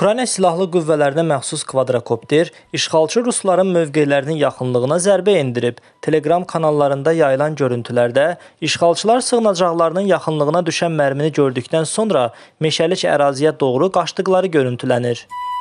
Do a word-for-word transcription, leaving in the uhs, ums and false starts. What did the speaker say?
Ukrayna Silahlı Qüvvələrinə məxsus kvadrokopter işğalçı Rusların mövqelərinin yaxınlığına zərbə endirib. Telegram kanallarında yayılan görüntülərdə işğalçılar sığınacaqlarının yaxınlığına düşən mərmini gördükdən sonra meşəlik əraziyə doğru qaçdıqları görüntülənir.